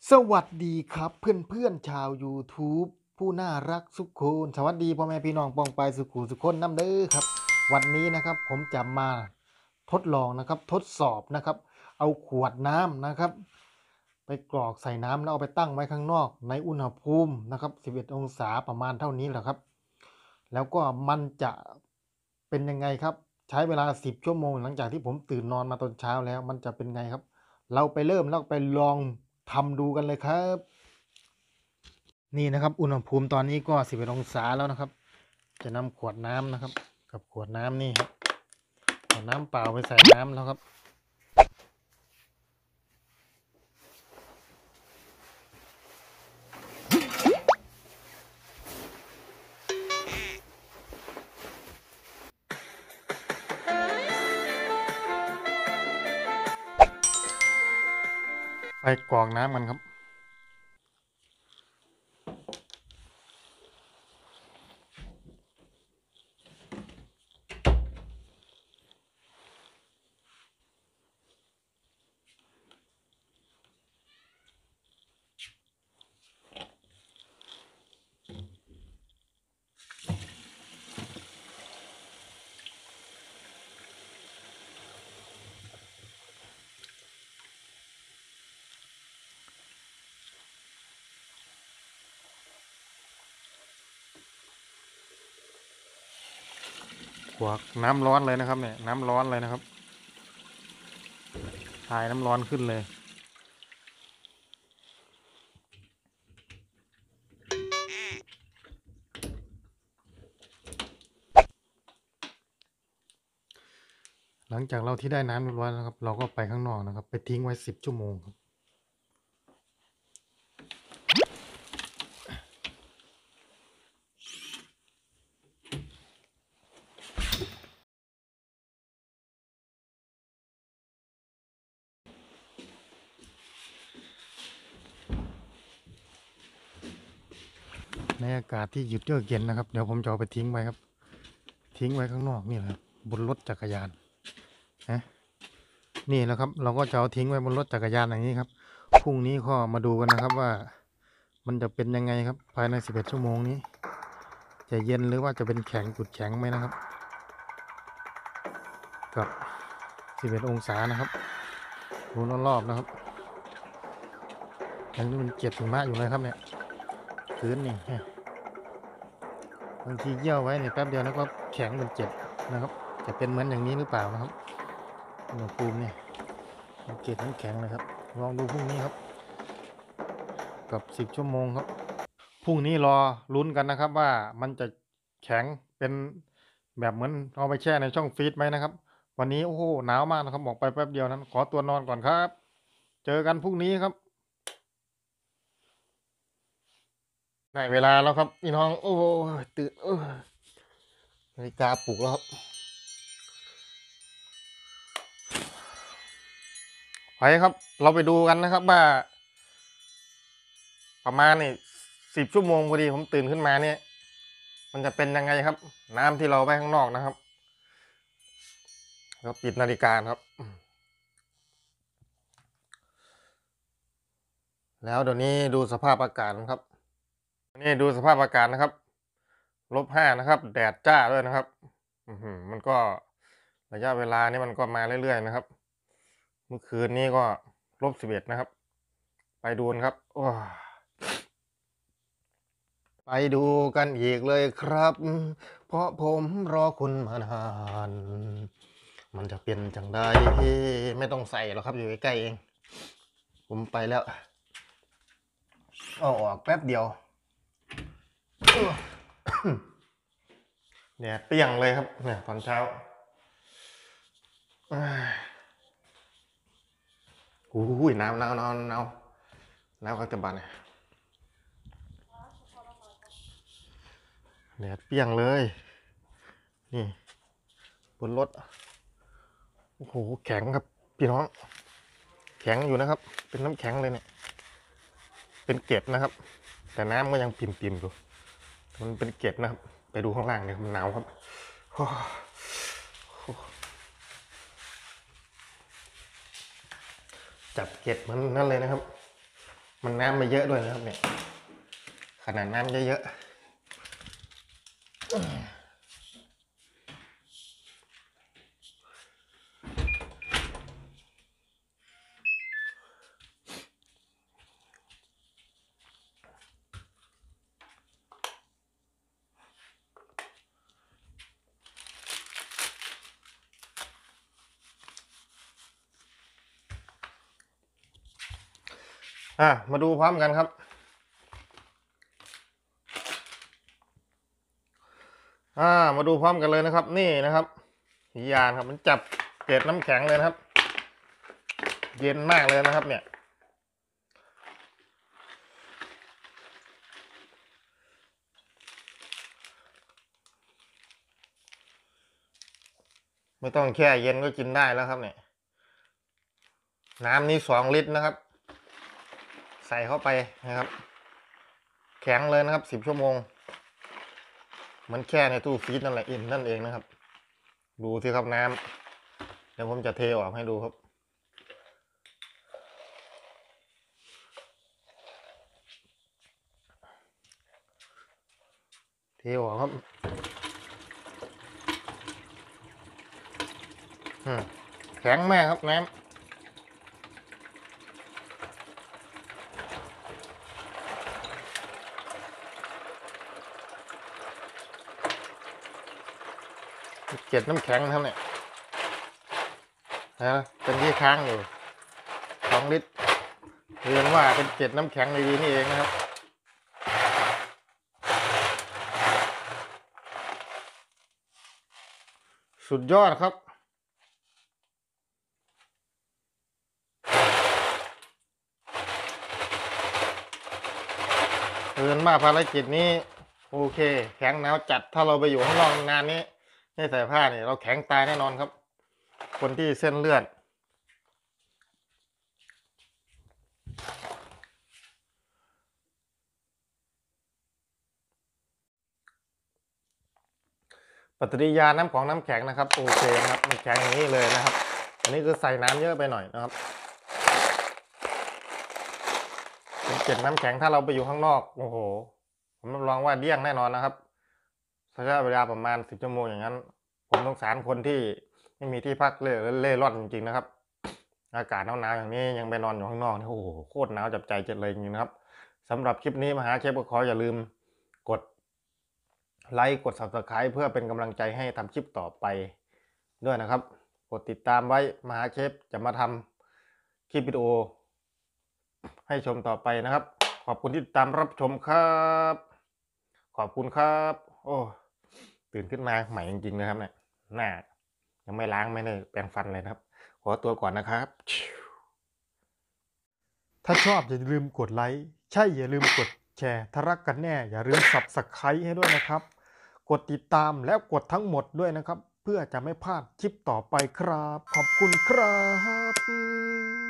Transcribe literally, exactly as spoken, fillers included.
สวัสดีครับเพื่อนๆชาว YouTube ผู้น่ารักทุกคนสวัสดีพ่อแม่พี่น้องป้องปายสุขุสุขคนน้ำเด้อครับวันนี้นะครับผมจะมาทดลองนะครับทดสอบนะครับเอาขวดน้ำนะครับไปกรอกใส่น้ำแล้วเอาไปตั้งไว้ข้างนอกในอุณหภูมินะครับสิบเอ็ดองศาประมาณเท่านี้แหละครับแล้วก็มันจะเป็นยังไงครับใช้เวลาสิบชั่วโมงหลังจากที่ผมตื่นนอนมาตอนเช้าแล้วมันจะเป็นไงครับเราไปเริ่มแล้วไปลองทำดูกันเลยครับนี่นะครับอุณหภูมิตอนนี้ก็สิบเอ็ดองศาแล้วนะครับจะนำขวดน้ำนะครับกับขวดน้ำนี่ครับขวดน้ำเปล่าไปใส่น้ำแล้วครับไปกรอกน้ำกันครับกรอกน้ำร้อนเลยนะครับเนี่ยน้ำร้อนเลยนะครับทายน้ำร้อนขึ้นเลยหลังจากเราที่ได้น้ำเรียบร้อยแล้วครับเราก็ไปข้างนอกนะครับไปทิ้งไว้สิบชั่วโมงครับในอากาศที่หยุดเยือกเย็นนะครับเดี๋ยวผมจะเอาไปทิ้งไว้ครับทิ้งไว้ข้างนอกนี่แหละครับบนรถจักรยานนะนี่แหละครับเราก็จะเอาทิ้งไว้บนรถจักรยานอย่างนี้ครับพรุ่งนี้ก็มาดูกันนะครับว่ามันจะเป็นยังไงครับภายในสิบเอ็ดชั่วโมงนี้จะเย็นหรือว่าจะเป็นแข็งจุดแข็งไหมนะครับกับสิบเอ็ดองศานะครับดูรอบๆนะครับยังนี่มันเจ็บถึงมากอยู่เลยครับเนี่ยพื้นนี่บางทีเยี่ยวไว้เนี่ยแป๊บเดียวแล้วก็แข็งเป็นเจ็บนะครับจะเป็นเหมือนอย่างนี้หรือเปล่านะครับอุณหภูมิเนี่ยมันเกล็ดน้ำแข็งเลยครับลองดูพรุ่งนี้ครับกับสิบชั่วโมงครับพรุ่งนี้รอลุ้นกันนะครับว่ามันจะแข็งเป็นแบบเหมือนเอาไปแช่ในช่องฟรีซไหมนะครับวันนี้โอ้โหหนาวมากนะครับบอกไปแป๊บเดียวนั้นขอตัวนอนก่อนครับเจอกันพรุ่งนี้ครับได้เวลาแล้วครับพี่น้องโอ้ตื่นเออนาฬิกาปลุกแล้วครับไปครับเราไปดูกันนะครับว่าประมาณนี่สิบชั่วโมงพอดีผมตื่นขึ้นมาเนี่ยมันจะเป็นยังไงครับน้ำที่เราไปข้างนอกนะครับแล้วปิดนาฬิกาครับแล้วเดี๋ยวนี้ดูสภาพอากาศนะครับนี่ดูสภาพอากาศนะครับลบห้านะครับแดดจ้าด้วยนะครับอืมมันก็ระยะเวลานี่มันก็มาเรื่อยๆนะครับเมื่อคืนนี้ก็ลบสิบเอ็ดนะครับไปดูนะครับโอ้ไปดูกันอีกเลยครับเพราะผมรอคุณมานานมันจะเป็นจังได้ไม่ต้องใส่หรอกครับอยู่ใกล้ๆเองผมไปแล้วเอาออกแป๊บเดียวเนี่ยเปี้ยงเลยครับเนี่ยตอนเช้าอุ้ยหนาวหนาวหนาวหนาวหนาวกันจะบานเนี่ยเนี่ยเปี้ยงเลยนี่บนรถโอ้โหแข็งครับพี่น้องแข็งอยู่นะครับเป็นน้ำแข็งเลยเนี่ยเป็นเกล็ดนะครับแต่น้ำก็ยังปิ่มๆอยู่มันเป็นเกล็ดนะครับไปดูข้างล่างเนี่ยมันหนาวครับจับเกล็ดมันนั่นเลยนะครับมันน้ำไม่เยอะด้วยนะครับเนี่ยขนาดน้ำเยอะๆอ่ะมาดูพร้อมกันครับอ่ามาดูพร้อมกันเลยนะครับนี่นะครับยานครับมันจับเกล็ดน้ำแข็งเลยนะครับเย็นมากเลยนะครับเนี่ยไม่ต้องแช่เย็นก็กินได้แล้วครับเนี่ยน้ำนี้สองลิตรนะครับใส่เข้าไปนะครับแข็งเลยนะครับสิบชั่วโมงมันแช่ในตู้ฟรีซนั่นแหละอินนั่นเองนะครับดูสิครับน้ำเดี๋ยวผมจะเทออกให้ดูครับเทออกครับแข็งมากครับน้ำเกล็ดน้ำแข็งครับเนี่ยนะเป็นที่ค้างอยู่สองลิตรเรียนว่าเป็นเกล็ดน้ำแข็งดีๆนี่เองนะครับสุดยอดครับเรียนว่าภารกิจนี้โอเคแข็งหนาวจัดถ้าเราไปอยู่ข้างนอกนานนี้ไม่ใส่ผ้าเนี่ยเราแข็งตายแน่นอนครับคนที่เส้นเลือดปฏิกิริยาน้ำของน้ำแข็งนะครับโอเคนะครับมันแข็งอย่างนี้เลยนะครับอันนี้คือใส่น้ำเยอะไปหน่อยนะครับเป็นเกล็ดน้ำแข็งถ้าเราไปอยู่ข้างนอกโอ้โหผมรับรองว่าเดี้ยงแน่นอนนะครับระยะเวลาประมาณสิบชั่วโมงอย่างนั้นผมสงสารคนที่ไม่มีที่พักเล่เล่ร่อนจริงๆนะครับอากาศหนาวๆอย่างนี้ยังไปนอนอยู่ข้างนอกนี่โอ้โหโคตรหนาวจับใจเจ็ดเลยจริงๆนะครับสำหรับคลิปนี้มหาเชฟก็ขออย่าลืมกดไลค์กด ซับสไครบ์ เพื่อเป็นกำลังใจให้ทำคลิปต่อไปด้วยนะครับกดติดตามไว้มหาเชฟจะมาทำคลิปวิดีโอให้ชมต่อไปนะครับขอบคุณที่ติดตามรับชมครับขอบคุณครับโอ้ตื่นขึ้นมาใหม่จริงๆนะครับเนี่ยหน้ายังไม่ล้างไม่ได้แปรงฟันเลยนะครับขอตัวก่อนนะครับถ้าชอบอย่าลืมกดไลค์ใช่อย่าลืมกดแชร์ถ้ารักกันแน่อย่าลืม ซับสไครบ์ ให้ด้วยนะครับกดติดตามแล้วกดทั้งหมดด้วยนะครับเพื่อจะไม่พลาดคลิปต่อไปครับขอบคุณครับ